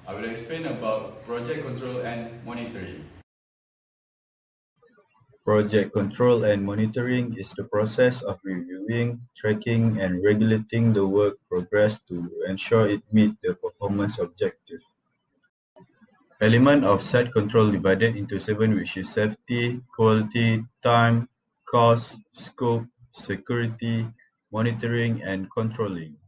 I will explain about project control and monitoring. Project control and monitoring is the process of reviewing, tracking, and regulating the work progress to ensure it meets the performance objective. Element of site control divided into 7, which is safety, quality, time, cost, scope, security, monitoring, and controlling.